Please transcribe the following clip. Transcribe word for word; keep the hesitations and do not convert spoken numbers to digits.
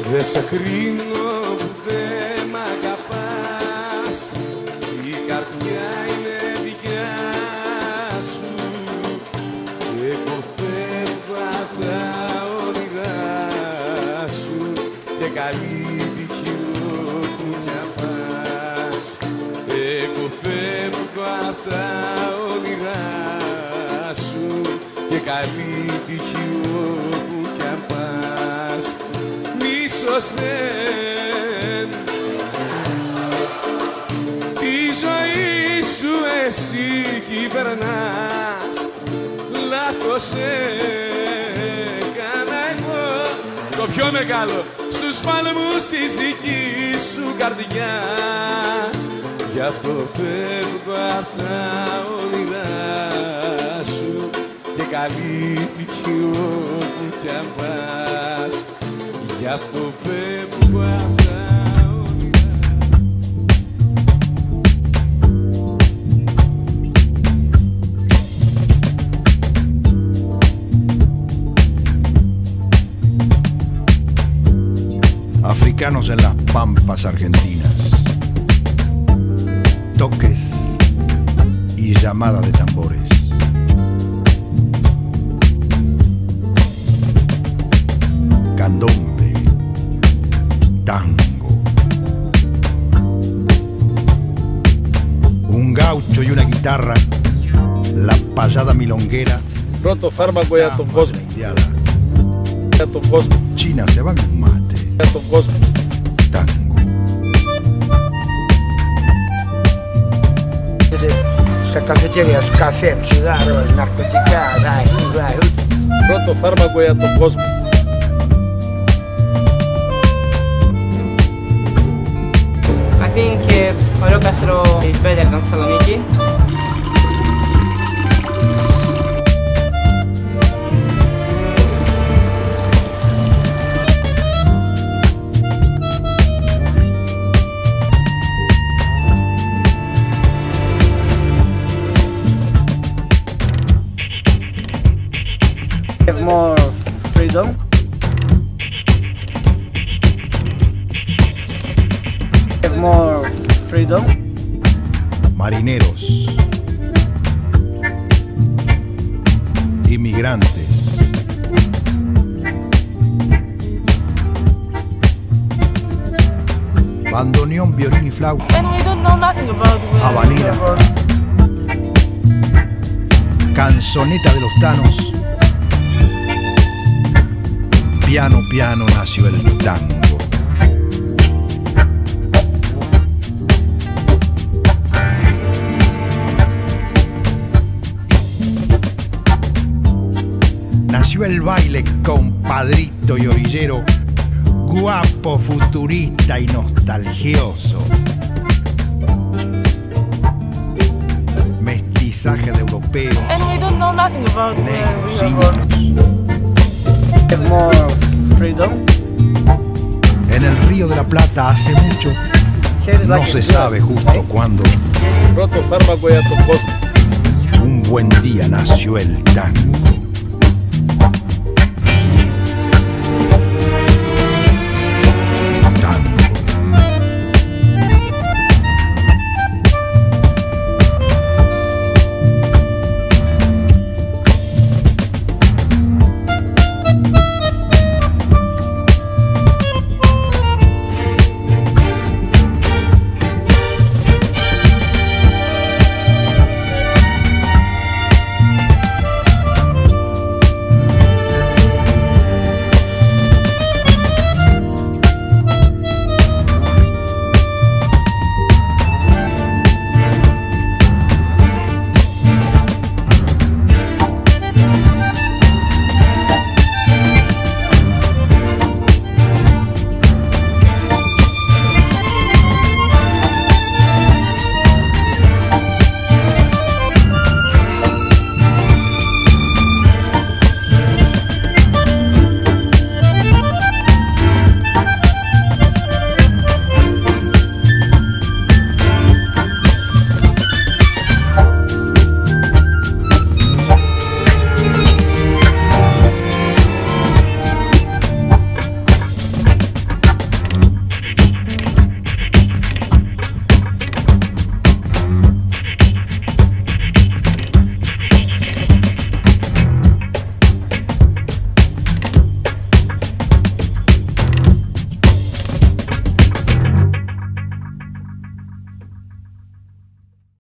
Δε σε κρίνω που δε μ' αγαπάς, η καρδιά είναι δικιά σου. Εγώ φεύγω απ' τα όνειρά σου και καλή τύχη όπου κι αν πας. Εγώ φεύγω απ' τα όνειρά σου και καλή τύχη όπου κι αν πας. Μίσος δεν, τη ζωή σου εσύ κυβερνάς. Λάθος έκανα εγώ, το πιο μεγάλο, στους παλμούς της δικής σου καρδιάς. Γι' αυτό φεύγω απ' τα όνειρά σου και καλή τύχη όπου κι αν πας. Γι' αυτό φεύγω απ' τα όνειρά. Africanos en las pampas argentinas, toques y llamada de tambores. Candombe, tango, un gaucho y una guitarra, la payada milonguera. Roto fármaco ya tu cosmo. Ya tu cosmo. China se va mi mate. Ya tu cosmo. Tango. Essa cafeteria, café, cigarro, narcoticada, vai. Roto fármaco ya tu cosmo. I think uh, Eurocastro is better than Saloniki. Have more freedom. Have more freedom. Marineros, inmigrantes, bandoneón, violín y flauta, And we don't know nothing about uh, habanera, canzoneta de los tanos, piano, piano nació el tango. Nació el baile, compadrito y orillero, guapo, futurista y nostalgioso. Mestizaje de europeo, And we don't know nothing about uh, negros, Eurobond. indios. Have more freedom. En el Río de la Plata hace mucho, Here is no like se a sabe club, justo right? cuándo, Roto fármaco ya tu cosmo. un buen día nació el tango.